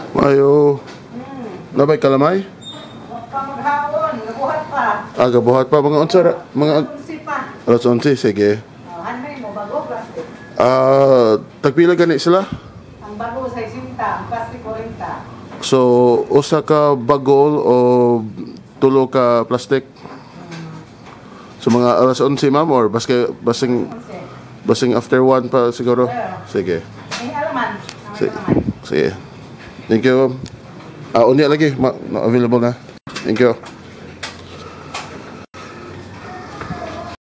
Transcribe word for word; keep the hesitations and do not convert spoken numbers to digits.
Mayo. Hmm. Nabay calamay? Pamaghapon, nabuhat pa. Ah, gabuhat pa mga unsa ra- mga Unsi pa. alas onse sige. Oh, hanay mo bago plastic. Ah, tagpila gani sila? Ang bago sa isinta, ang plastic forty. So, usa ka bagol o tulo ka plastic? So mga alas onse ma'am or baske basing Unsi. basing after one pa siguro? Sige. May alaman. Sige. Sige. Thank you. Ah, unya lagi, ma- na- available na. Thank you.